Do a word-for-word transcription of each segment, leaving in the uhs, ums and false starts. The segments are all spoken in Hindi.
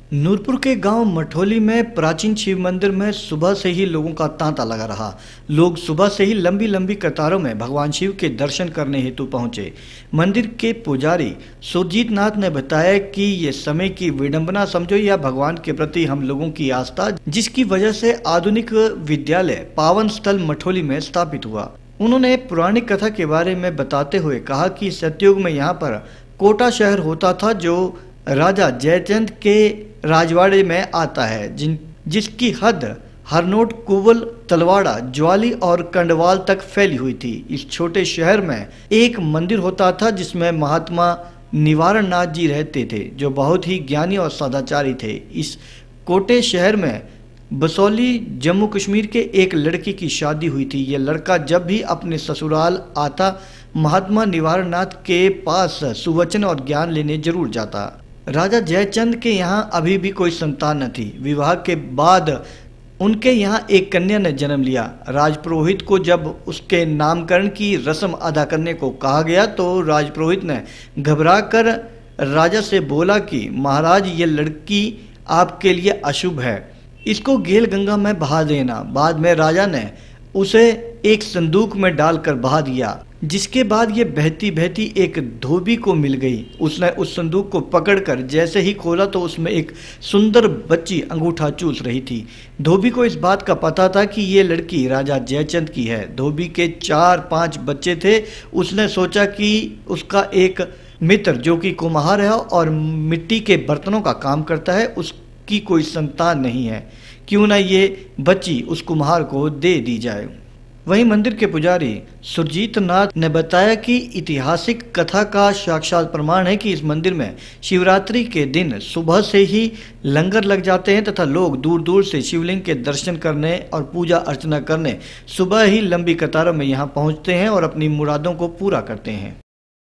नूरपुर के गांव मठोली में प्राचीन शिव मंदिर में सुबह से ही लोगों का तांता लगा रहा। लोग सुबह से ही लंबी लंबी कतारों में भगवान शिव के दर्शन करने हेतु पहुंचे। मंदिर के पुजारी सुरजीत नाथ ने बताया कि ये समय की विडंबना समझो या भगवान के प्रति हम लोगों की आस्था, जिसकी वजह से आधुनिक विद्यालय पावन स्थल मठोली में स्थापित हुआ। उन्होंने पौराणिक कथा के बारे में बताते हुए कहा कि सतयुग में यहाँ पर कोटा शहर होता था, जो राजा जयचंद के राजवाड़े में आता है, जिन जिसकी हद हरनोट, कुवल, तलवाड़ा, ज्वाली और कंडवाल तक फैली हुई थी। इस छोटे शहर में एक मंदिर होता था जिसमें महात्मा निवारण नाथ जी रहते थे, जो बहुत ही ज्ञानी और सदाचारी थे। इस कोटे शहर में बसौली जम्मू कश्मीर के एक लड़की की शादी हुई थी। यह लड़का जब भी अपने ससुराल आता, महात्मा निवारण नाथ के पास सुवचन और ज्ञान लेने जरूर जाता। राजा जयचंद के यहाँ अभी भी कोई संतान न थी। विवाह के बाद उनके यहाँ एक कन्या ने जन्म लिया। राजपुरोहित को जब उसके नामकरण की रस्म अदा करने को कहा गया तो राजपुरोहित ने घबराकर राजा से बोला कि महाराज, ये लड़की आपके लिए अशुभ है, इसको गेल गंगा में बहा देना। बाद में राजा ने उसे एक संदूक में डालकर बहा दिया, जिसके बाद ये बहती बहती एक धोबी को मिल गई। उसने उस संदूक को पकड़कर जैसे ही खोला तो उसमें एक सुंदर बच्ची अंगूठा चूस रही थी। धोबी को इस बात का पता था कि ये लड़की राजा जयचंद की है। धोबी के चार पांच बच्चे थे। उसने सोचा कि उसका एक मित्र जो कि कुम्हार है और मिट्टी के बर्तनों का काम करता है, उसकी कोई संतान नहीं है, क्यों ना ये बच्ची उस कुम्हार को दे दी जाए। वहीं मंदिर के पुजारी सुरजीत नाथ ने बताया कि ऐतिहासिक कथा का साक्षात प्रमाण है कि इस मंदिर में शिवरात्रि के दिन सुबह से ही लंगर लग जाते हैं तथा लोग दूर दूर से शिवलिंग के दर्शन करने और पूजा अर्चना करने सुबह ही लंबी कतारों में यहां पहुंचते हैं और अपनी मुरादों को पूरा करते हैं।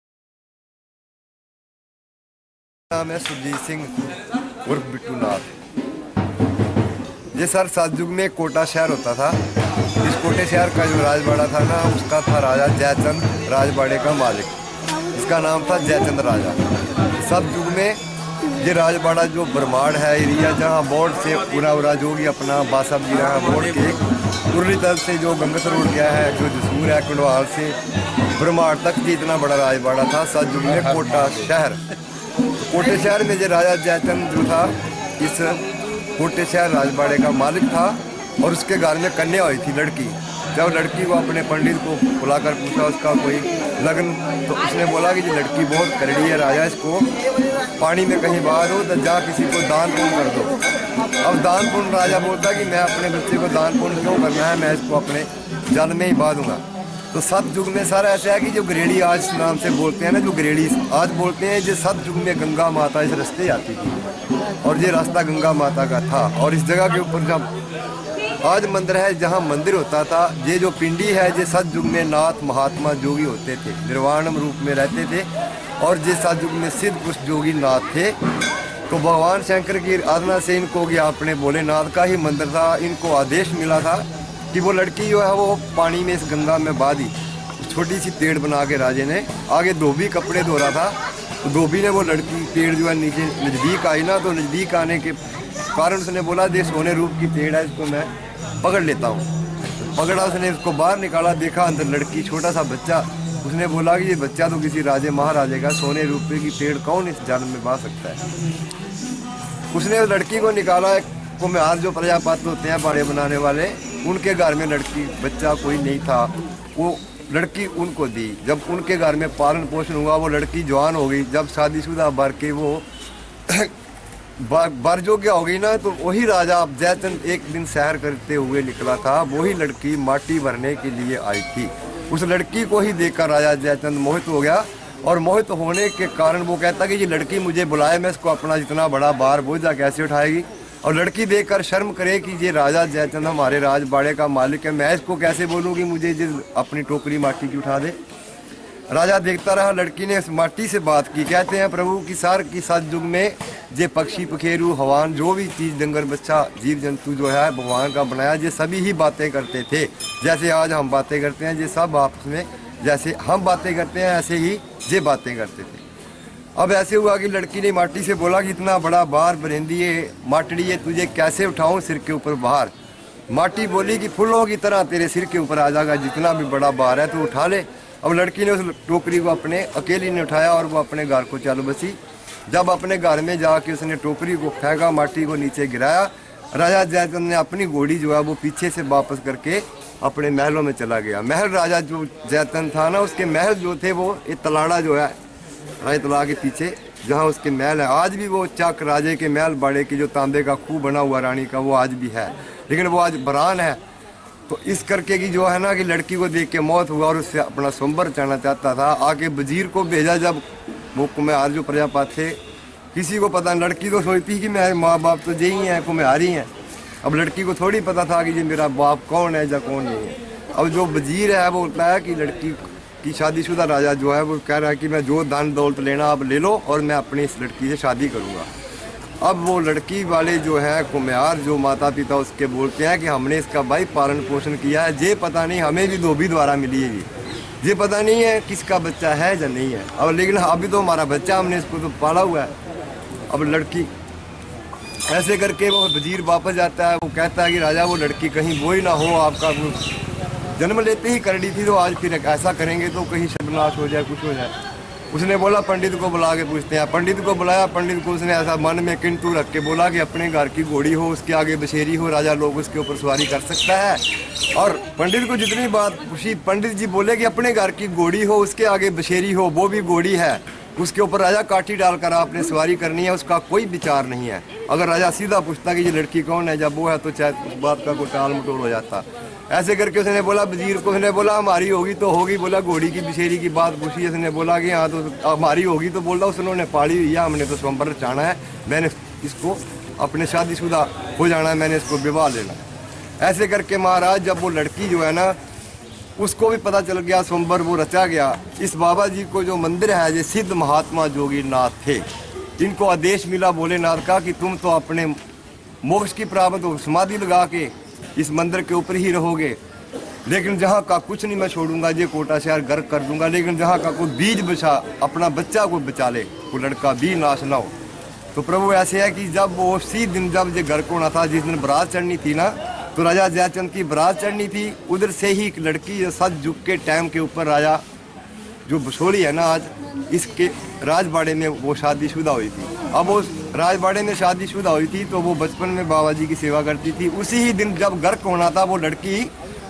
नाम है सुरजीत सिंह उर्फ बिट्टू नाथ। ये सर सतयुग में कोटा शहर होता था। इस कोटे शहर का जो राजवाड़ा था ना, उसका था राजा जयचंद, राजवाड़े का मालिक। इसका नाम था जयचंद राजा। सतयुग में ये राजवाड़ा जो ब्रह्मांड है एरिया, जहाँ बोर्ड से पूरा उरा जो भी अपना बासब जी रहा बोर्ड के उर्ली तरफ से जो गंगसर रोड गया है, जो जसूर है कुंडवाल से ब्रह्मांड तक ये इतना बड़ा राजवाड़ा था सतयुग में कोटा शहर। कोटे शहर में जो राजा जयचंद जो था, इस कोटे शहर राजवाड़े का मालिक था और उसके घर में कन्या हुई थी लड़की। जब लड़की को अपने पंडित को बुलाकर पूछा उसका कोई लगन, तो उसने बोला कि ये लड़की बहुत करड़ी है राजा, इसको पानी में कहीं बाहर हो तो जा किसी को दान पुण्य कर दो। अब दान पुण्य राजा बोलता कि मैं अपने बच्चे को दान पुण्य क्यों करना है, मैं इसको अपने जल में ही बहा दूंगा। तो सतयुग में सारा ऐसा है कि जो गरेड़ी आज नाम से बोलते हैं ना, जो गरेड़ी आज बोलते हैं, जो सतयुग में गंगा माता इस रास्ते आती थी और ये रास्ता गंगा माता का था। और इस जगह के ऊपर जब आज मंदिर है, जहाँ मंदिर होता था, ये जो पिंडी है, ये सतयुग में नाथ महात्मा जोगी होते थे, निर्वाणम रूप में रहते थे और ये सतयुग में सिद्ध पुरुष जोगी नाथ थे। तो भगवान शंकर की आराधना से इनको कि अपने भोलेनाथ का ही मंदिर था, इनको आदेश मिला था कि वो लड़की जो है वो पानी में इस गंगा में बहा दी। छोटी सी पेड़ बना के राजे ने, आगे धोबी कपड़े धो रहा था, तो धोबी ने वो लड़की पेड़ जो है नीचे नज़दीक आई ना, तो नज़दीक आने के कारण उसने बोला दे सोने रूप की पेड़ है, इसको मैं पकड़ लेता हूँ। पकड़ा उसने, उसको बाहर निकाला, देखा अंदर लड़की, छोटा सा बच्चा। उसने बोला कि ये बच्चा तो किसी राजे महाराजे का, सोने रूपये की पेड़ कौन इस जल में बहा सकता है। उसने लड़की को निकाला। कुम्हार जो प्रजापात्र होते हैं बाड़े बनाने वाले, उनके घर में लड़की बच्चा कोई नहीं था, वो लड़की उनको दी। जब उनके घर में पालन पोषण हुआ, वो लड़की जवान हो गई। जब शादीशुदा बर के वो बर जोग्य हो गई ना, तो वही राजा जयचंद एक दिन सैर करते हुए निकला था, वही लड़की माटी भरने के लिए आई थी। उस लड़की को ही देखकर राजा जयचंद मोहित हो गया और मोहित होने के कारण वो कहता कि ये लड़की मुझे बुलाए, मैं इसको अपना जितना बड़ा बार बोझा कैसे उठाएगी। और लड़की देखकर शर्म करे कि ये राजा जयचंद हमारे राजवाड़े का मालिक है, मैं इसको कैसे बोलूँ कि मुझे ये अपनी टोकरी माटी की उठा दे। राजा देखता रहा। लड़की ने इस माटी से बात की। कहते हैं प्रभु की सार की सतयुग में ये पक्षी पखेरू हवान जो भी चीज़ डंगर बच्चा जीव जंतु जो है भगवान का बनाया, ये सभी ही बातें करते थे। जैसे आज हम बातें करते हैं, ये सब आपस में जैसे हम बातें करते हैं ऐसे ही ये बातें करते थे। अब ऐसे हुआ कि लड़की ने माटी से बोला कि इतना बड़ा बार बरेंदी है माटड़ी है, तुझे कैसे उठाऊं सिर के ऊपर बाहर। माटी बोली कि फूलों की तरह तेरे सिर के ऊपर आ जाएगा, जितना भी बड़ा बार है तो उठा ले। अब लड़की ने उस टोकरी को अपने अकेली ने उठाया और वो अपने घर को चल बसी। जब अपने घर में जाके उसने टोकरी को फेंका, माटी को नीचे गिराया, राजा जयचंद ने अपनी घोड़ी जो है वो पीछे से वापस करके अपने महलों में चला गया। महल राजा जो जयचंद था ना, उसके महल जो थे वो ये तलाड़ा जो है राय तला के पीछे जहाँ उसके महल है, आज भी वो चक राजे के महल बाड़े की जो तांबे का खूह बना हुआ रानी का वो आज भी है, लेकिन वो आज बरान है। तो इस करके की जो है ना कि लड़की को देख के मौत हुआ और उससे अपना स्वयंवर चाहना चाहता था। आगे वजीर को भेजा, जब वो कुम्हार जो प्रजापत थे, किसी को पता नहीं, लड़की तो सोचती कि मेरे माँ बाप तो यही हैं, कुम्हार ही हैं। अब लड़की को थोड़ी पता था कि ये मेरा बाप कौन है या कौन नहीं है। अब जो वजीर है वो बोलता है कि लड़की की शादीशुदा राजा जो है वो कह रहा है कि मैं जो धन दौलत लेना आप ले लो और मैं अपनी इस लड़की से शादी करूँगा। अब वो लड़की वाले जो है कुम्हार जो माता पिता उसके बोलते हैं कि हमने इसका भाई पालन पोषण किया है, ये पता नहीं हमें भी धोबी द्वारा मिली है, ये पता नहीं है किसका बच्चा है या नहीं है। अब लेकिन अभी तो हमारा बच्चा, हमने इसको तो पाला हुआ है। अब लड़की ऐसे करके वो वजीर वापस जाता है, वो कहता है कि राजा वो लड़की कहीं वो ही ना हो, आपका जन्म लेते ही कर दी थी, तो आज फिर ऐसा करेंगे तो कहीं सर्वनाश हो जाए, कुछ हो जाए। उसने बोला पंडित को बुला के पूछते हैं। पंडित को बुलाया, पंडित को उसने ऐसा मन में किंतु रख के बोला कि अपने घर की घोड़ी हो, उसके आगे बशेरी हो, राजा लोग उसके ऊपर सवारी कर सकता है। और पंडित को जितनी बात खुशी, पंडित जी बोले कि अपने घर की घोड़ी हो, उसके आगे बशेरी हो, वो भी घोड़ी है, उसके ऊपर राजा काठी डालकर आपने सवारी करनी है, उसका कोई विचार नहीं है। अगर राजा सीधा पूछता कि ये लड़की कौन है, जब वो है तो चाहे उस बात का कोई टाल मटोल हो जाता। ऐसे करके उसने बोला वजीर को, उसने बोला हमारी होगी तो होगी, बोला घोड़ी की बिशेरी की बात पूछी, उसने बोला कि हाँ तो हमारी होगी, तो बोल रहा उसने पाली हुई है, हमने तो स्वयंवर चाहना है, मैंने इसको अपने शादीशुदा हो जाना है, मैंने इसको विवाह लेना है। ऐसे करके महाराज जब वो लड़की जो है ना, उसको भी पता चल गया, स्वयंवर वो रचा गया। इस बाबा जी को जो मंदिर है, ये सिद्ध महात्मा जोगी नाथ थे, इनको आदेश मिला भोलेनाथ का कि तुम तो अपने मोक्ष की प्राप्त हो, समाधि लगा के इस मंदिर के ऊपर ही रहोगे, लेकिन जहाँ का कुछ नहीं मैं छोड़ूंगा, ये कोटा शहर गर्क कर दूंगा, लेकिन जहाँ का कोई बीज बचा, अपना बच्चा को बचा ले, कोई लड़का भी नाश ना हो। तो प्रभु ऐसे है कि जब वो उसी दिन जब ये गर्क होना था, जिस दिन बारात चढ़नी थी ना, तो राजा जयचंद की बारात चढ़नी थी, उधर से ही एक लड़की सच झुक के टाइम के ऊपर राजा जो बसोली है ना आज, इसके राजबाड़े में वो शादीशुदा हुई थी। अब वो राजबाड़े में शादीशुदा हुई थी तो वो बचपन में बाबा जी की सेवा करती थी। उसी ही दिन जब गर्क होना था, वो लड़की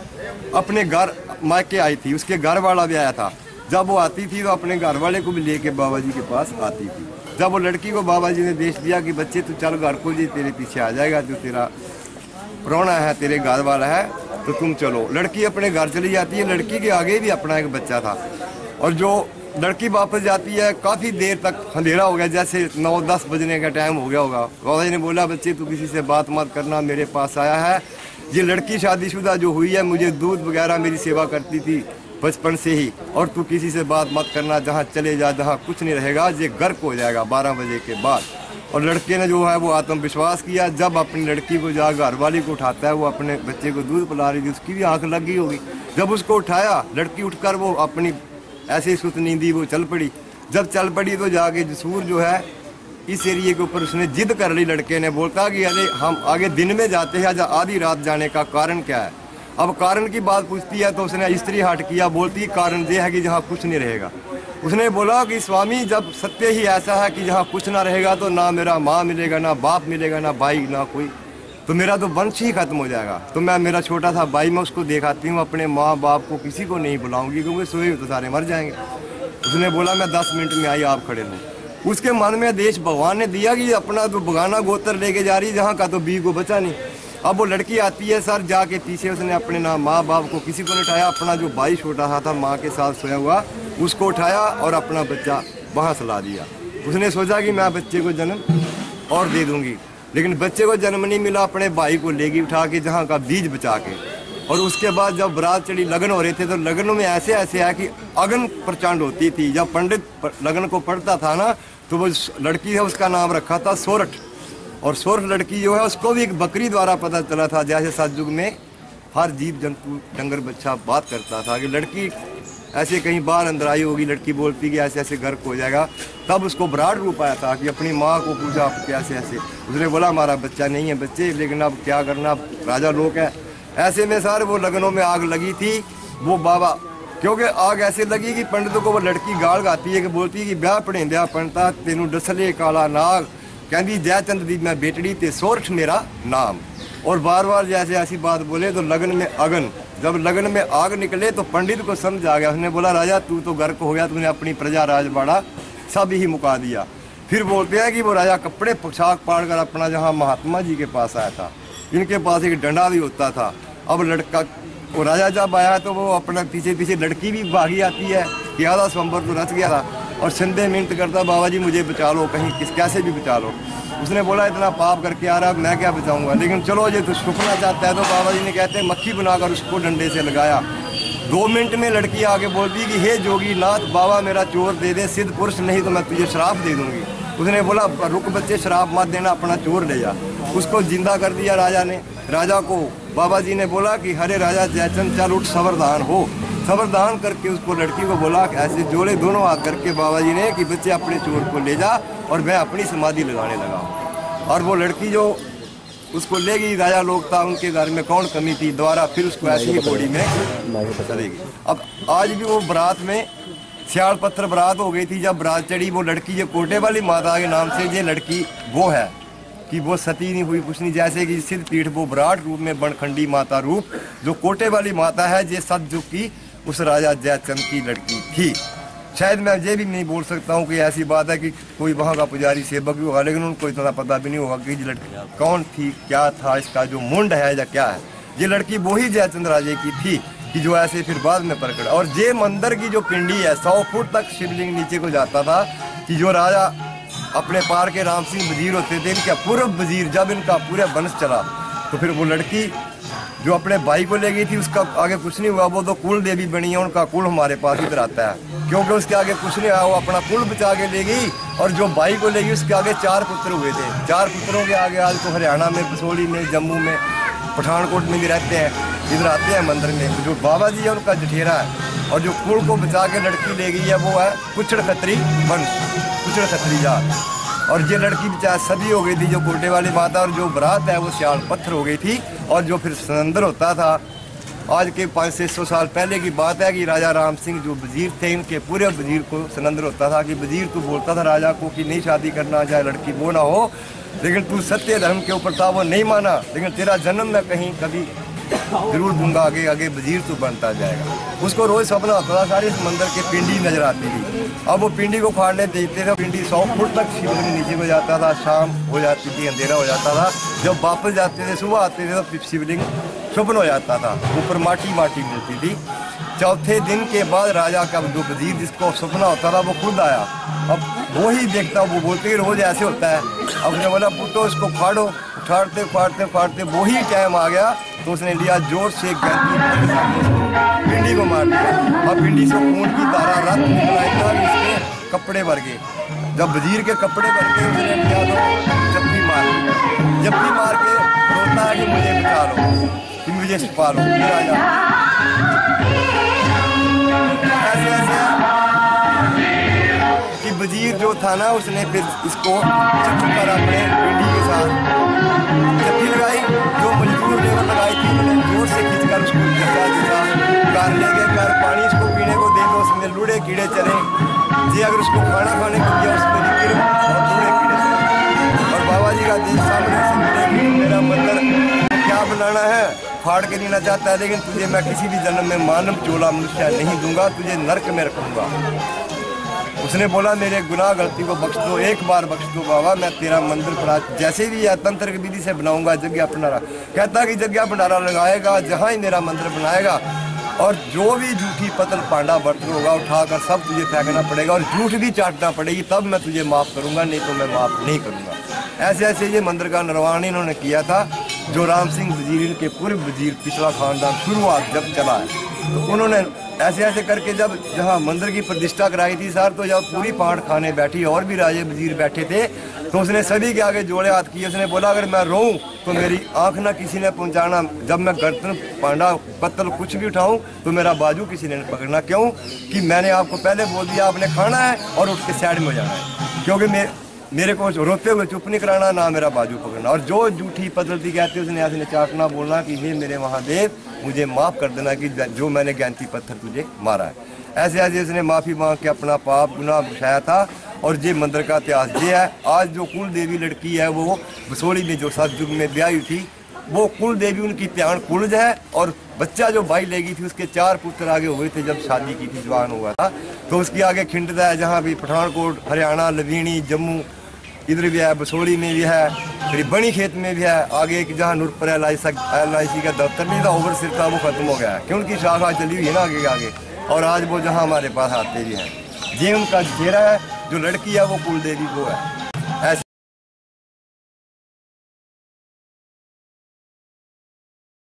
अपने घर मायके आई थी, उसके घर वाला भी आया था। जब वो आती थी तो अपने घर वाले को भी लेके बाबा जी के पास आती थी। जब वो लड़की को बाबा जी ने देश दिया कि बच्चे तू चल घर को, जी तेरे पीछे आ जाएगा, जो तेरा प्राणा है, तेरे घर वाला है, तो तुम चलो। लड़की अपने घर चली जाती है। लड़की के आगे भी अपना एक बच्चा था, और जो लड़की वापस जाती है, काफ़ी देर तक अंधेरा हो गया, जैसे नौ दस बजने का टाइम हो गया होगा। बाबा जी ने बोला बच्चे तू किसी से बात मत करना, मेरे पास आया है, ये लड़की शादीशुदा जो हुई है, मुझे दूध वगैरह मेरी सेवा करती थी बचपन से ही, और तू किसी से बात मत करना, जहाँ चले जा, जहाँ कुछ नहीं रहेगा, ये गर्क हो जाएगा बारह बजे के बाद। और लड़के ने जो है वो आत्मविश्वास किया। जब अपनी लड़की को जा घर वाली को उठाता है, वो अपने बच्चे को दूध पिला रही थी, उसकी भी आँख लग गई होगी। जब उसको उठाया, लड़की उठकर वो अपनी ऐसे सुत नींदी वो चल पड़ी। जब चल पड़ी तो जाके जसूर जो है इस एरिए के ऊपर उसने जिद कर ली। लड़के ने बोलता कि अरे हम आगे दिन में जाते हैं, या आधी रात जाने का कारण क्या है। अब कारण की बात पूछती है तो उसने स्त्री हाट किया, बोलती कारण ये है कि जहाँ कुछ नहीं रहेगा। उसने बोला कि स्वामी जब सत्य ही ऐसा है कि जहाँ कुछ ना रहेगा तो ना मेरा माँ मिलेगा, ना बाप मिलेगा, ना भाई, ना कोई, तो मेरा तो वंश ही खत्म हो जाएगा। तो मैं मेरा छोटा था भाई, मैं उसको दिखाती हूँ, अपने माँ बाप को किसी को नहीं बुलाऊंगी, क्योंकि सोए तो सारे मर जाएंगे। उसने बोला मैं दस मिनट में आई, आप खड़े रहो। उसके मन में देश भगवान ने दिया कि अपना तो बगाना गोत्र लेके जा रही, जहाँ का तो बी को बचा नहीं। अब वो लड़की आती है, सर जाके पीछे उसने अपने ना माँ बाप को किसी को नहीं उठाया, अपना जो भाई छोटा सा था माँ के साथ सोया हुआ, उसको उठाया और अपना बच्चा वहाँ सला दिया। उसने सोचा कि मैं बच्चे को जन्म और दे दूंगी, लेकिन बच्चे को जन्म नहीं मिला। अपने भाई को लेगी उठा के, जहाँ का बीज बचा के। और उसके बाद जब बारात चढ़ी, लगन हो रहे थे, तो लगनों में ऐसे ऐसे है कि अगन प्रचंड होती थी। जब पंडित लगन को पढ़ता था ना, तो वो लड़की है उसका नाम रखा था सोरठ। और सोरठ लड़की जो है उसको भी एक बकरी द्वारा पता चला था, जैसे सतयुग में हर जीव जंतु डंगर बच्चा बात करता था कि लड़की ऐसे कहीं बाहर अंदर आई होगी, लड़की बोलती कि ऐसे ऐसे गर्क हो जाएगा। तब उसको विराट रूप आया था कि अपनी माँ को पूछा आप ऐसे ऐसे, उसने बोला हमारा बच्चा नहीं है बच्चे, लेकिन अब क्या करना, अब राजा लोग है। ऐसे में सर वो लगनों में आग लगी थी। वो बाबा क्योंकि आग ऐसे लगी कि पंडितों को वो लड़की गाल गाती है कि बोलती है कि ब्याह पढ़ेंदिया पंडिता तेनू डसले काला नाग, कहती जयचंद दी मैं बेटड़ी ते सोरठ मेरा नाम। और बार बार जैसे ऐसी बात बोले तो लगन में अगन, जब लगन में आग निकले तो पंडित को समझ आ गया। उसने बोला राजा तू तो गर्क हो गया, तूने अपनी प्रजा राजबाड़ा सब ही मुका दिया। फिर बोलते हैं कि वो राजा कपड़े पोशाक पाड़ कर अपना जहाँ महात्मा जी के पास आया था, इनके पास एक डंडा भी होता था। अब लड़का वो राजा जब आया तो वो अपना पीछे पीछे लड़की भी भागी आती है कि आधा स्वयंवर तो रच गया था, और संदेह मिनट करता बाबा जी मुझे बचा लो, कहीं किस कैसे भी बचा लो। उसने बोला इतना पाप करके आ रहा मैं क्या बचाऊंगा, लेकिन चलो ये तो छुपना चाहता है। तो बाबा जी ने कहते हैं मक्खी बनाकर उसको डंडे से लगाया। दो मिनट में लड़की आके बोलती कि हे जोगी नाथ बाबा मेरा चोर दे दे, सिद्ध पुरुष नहीं तो मैं तुझे शराब दे दूंगी। उसने बोला रुक बच्चे शराब मत देना, अपना चोर ले जा। उसको जिंदा कर दिया राजा ने। राजा को बाबा जी ने बोला कि हरे राजा जयचंद चल उठ सवरदान हो। सवरदान करके उसको लड़की को बोला कि ऐसे जोड़े दोनों हाथ करके बाबा जी ने कि बच्चे अपने चोर को ले जा, और मैं अपनी समाधि लगाने लगा। और वो लड़की जो उसको ले गई, राजा लोग था उनके घर में कौन कमी थी, दोबारा फिर उसको ऐसी ही घोड़ी में चलेगी। अब आज भी वो बारात में सियाल पत्थर बारात हो गई थी। जब बारात चढ़ी वो लड़की जो कोटे वाली माता के नाम से ये लड़की वो है कि वो सती नहीं हुई कुछ नहीं, जैसे कि सिद्ध पीठ वो विराट रूप में बनखंडी माता रूप जो कोटे वाली माता है, ये सतयुग की उस राजा जयचंद की लड़की थी। शायद मैं ये भी नहीं बोल सकता हूँ कि ऐसी बात है कि कोई वहाँ का पुजारी सेवक भी होगा, लेकिन उनको इतना पता भी नहीं होगा कि ये लड़की कौन थी, क्या था, इसका जो मुंड है या क्या है। ये लड़की वही जयचंद राजे की थी कि जो ऐसे फिर बाद में प्रकट। और ये मंदिर की जो पिंडी है सौ फुट तक शिवलिंग नीचे को जाता था कि जो राजा अपने पार के राम सिंह वजीर होते थे, इनका पूर्व वजीर जब इनका पूरा वंश चला तो फिर वो लड़की जो अपने भाई को ले गई थी उसका आगे कुछ नहीं हुआ। वो तो कुल देवी बनी है, उनका कुल हमारे पास इधर आता है, क्योंकि उसके आगे कुछ नहीं हुआ। वो अपना कुल बचा के ले गई, और जो भाई को ले गई उसके आगे चार पुत्र हुए थे। चार पुत्रों के आगे आज तो हरियाणा में, बसोली में, जम्मू में, पठानकोट में भी रहते हैं, इधर आते हैं मंदिर में। जो बाबा जी है उनका जठेरा है, और जो कुल को बचा के लड़की ले गई है वो है कुचड़ खत्री वंश, कुचड़ खत्री जात। और ये लड़की बेचारी सदी हो गई थी जो कोटे वाली माता, और जो बरात है वो सियाल पत्थर हो गई थी। और जो फिर सनंदर होता था, आज के पाँच छः सौ साल पहले की बात है कि राजा राम सिंह जो वजीर थे, इनके पूरे वजीर को सनंदर होता था कि वजीर तू बोलता था राजा को कि नहीं शादी करना, चाहे लड़की वो ना हो, लेकिन तू सत्य धर्म के ऊपर था वो नहीं माना, लेकिन तेरा जन्म मैं कहीं कभी जरूर दूंगा, आगे आगे वजीर तू बनता जाएगा। उसको रोज सपना होता था, सारी समंदर की पिंडी नजर आती थी। अब वो पिंडी को फाड़ने देते थे, पिंडी सौ फुट तक शिवलिंग नीचे को जाता था, शाम हो जाती थी, अंधेरा हो जाता था। जब वापस जाते थे सुबह आते थे तो शिवलिंग शुभन हो जाता था, ऊपर माटी माटी मिलती थी। चौथे दिन के बाद राजा का जो वजीर जिसको सपना होता था वो खुद आया। अब वो ही देखता, वो बोलते रोज ऐसे होता है। अब उसने बोला पुटो इसको फाड़ो, उठाड़ते फाड़ते फाड़ते वो ही टाइम आ गया तो उसने लिया जोर से पिंडी को मार दिया। अब पिंडी से खून की धारा रक्त निकला, इतना भी इसके कपड़े भर गए। जब वजीर के कपड़े भर के उसने लिया तो जप्पी मार दी। जप्पी मार के बोलता है कि मुझे बचा लो, कि मुझे छुपा लो। राजा ऐसे ऐसे कि वजीर जो था ना उसने फिर इसको छुपकर अपने पिंडी के साथ जप्पी लगाई, जो मजदूर लेबर लगाई थी उन्होंने जोर से खींचकर उसको जचा जचा कार ले गए। कार पानी इसको पीने को दे दो, उसमें लूड़े कीड़े चले। जी अगर उसको खाना खाने को दिया उसमें कीड़े और लूड़े कीड़े चले। और बाबा जी का देश सामने से मिले, मेरा मंदिर क्या बनाना है फाड़ के देना चाहता है, लेकिन तुझे मैं किसी भी जन्म में मानव चोला मनुष्य नहीं दूंगा, तुझे नरक में रखूंगा। उसने बोला मेरे गुनाह गलती को बख्श दो, एक बार बख्श दो बाबा, मैं तेरा मंदिर बना जैसे भी है तंत्र की विधि से बनाऊंगा, जगह भंडारा। कहता कि जगह भंडारा लगाएगा जहाँ ही मेरा मंदिर बनाएगा, और जो भी झूठी पतल पांडा बर्तन होगा उठाकर सब तुझे फेंकना पड़ेगा, और झूठ भी चाटना पड़ेगी, तब मैं तुझे माफ़ करूंगा, नहीं तो मैं माफ़ नहीं करूंगा। ऐसे ऐसे ये मंदिर का निर्माण इन्होंने किया था। जो राम सिंह वजीर के पूर्व वजीर पिछला खानदान शुरुआत जब चला है तो उन्होंने ऐसे ऐसे करके जब जहाँ मंदिर की प्रतिष्ठा कराई थी सर, तो जब पूरी पाठ खाने बैठी और भी राजे वजीर बैठे थे, तो उसने सभी के आगे जोड़े हाथ किए। उसने बोला अगर मैं रोऊं तो मेरी आंख ना किसी ने पहुंचाना, जब मैं गर्दन पांडा पत्तल कुछ भी उठाऊं तो मेरा बाजू किसी ने पकड़ना। क्यों कि मैंने आपको पहले बोल दिया आपने खाना है और उठ के साइड में हो जाना है, क्योंकि मैं मेरे को रोते हुए चुप नहीं कराना, ना मेरा बाजू पकड़ना। और जो झूठी पद्धति कहते उसने ऐसे चाटना बोलना कि हे मेरे महादेव मुझे माफ़ कर देना कि जो मैंने ज्ञानती पत्थर तुझे मारा है। ऐसे ऐसे उसने माफ़ी मांग के अपना पाप गुनाह बुझाया था। और ये मंदिर का इतिहास ये है, आज जो कुल देवी लड़की है वो बसोड़ी में जो सतयुग में ब्याह हुई थी, वो कुल देवी उनकी प्याण कुलज है। और बच्चा जो भाई लेगी थी उसके चार पुत्र आगे हुए थे जब शादी की थी, जवान हुआ था, तो उसकी आगे खिंडता है जहाँ भी पठानकोट, हरियाणा, लवीणी, जम्मू, इधर भी है, बसोड़ी में भी है, फिर बनी खेत में भी है। आगे एक जहाँ नूरपुर एल आई सी का दफ्तर नहीं था ओवर सिर का, वो खत्म हो गया है क्योंकि शाखा चली हुई है ना आगे आगे। और आज वो जहाँ हमारे पास आते भी हैं, ये उनका चेहरा है, जो लड़की है वो कुल देवी वो है।